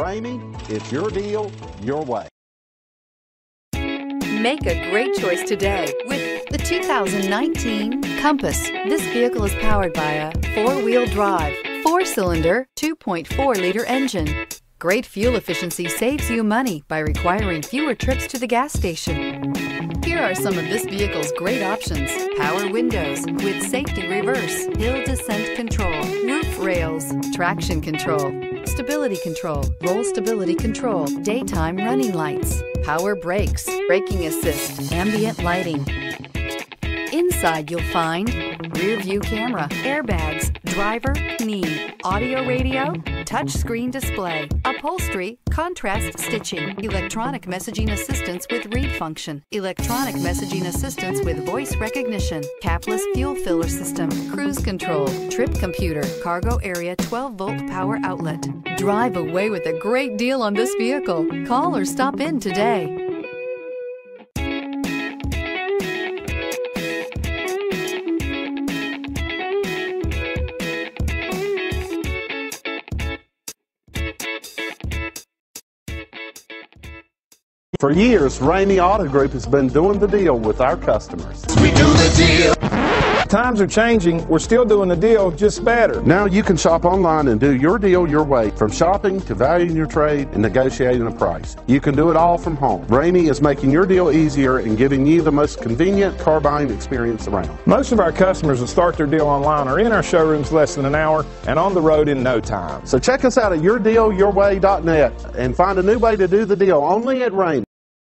Ramey, it's your deal, your way. Make a great choice today with the 2019 Compass. This vehicle is powered by a 4-wheel drive, 4-cylinder, 2.4-liter engine. Great fuel efficiency saves you money by requiring fewer trips to the gas station. Here are some of this vehicle's great options: power windows with safety reverse, hill descent control, roof rails, traction control, stability control, roll stability control, daytime running lights, power brakes, braking assist, ambient lighting. Inside you'll find rear view camera, airbags, driver, knee, audio radio, touchscreen display, upholstery, contrast stitching, electronic messaging assistance with read function, electronic messaging assistance with voice recognition, capless fuel filler system, cruise control, trip computer, cargo area 12-volt power outlet. Drive away with a great deal on this vehicle. Call or stop in today. For years, Ramey Auto Group has been doing the deal with our customers. We do the deal. Times are changing. We're still doing the deal, just better. Now you can shop online and do your deal your way, from shopping to valuing your trade and negotiating a price. You can do it all from home. Ramey is making your deal easier and giving you the most convenient car buying experience around. Most of our customers that start their deal online are in our showrooms less than an hour and on the road in no time. So check us out at yourdealyourway.net and find a new way to do the deal only at Ramey.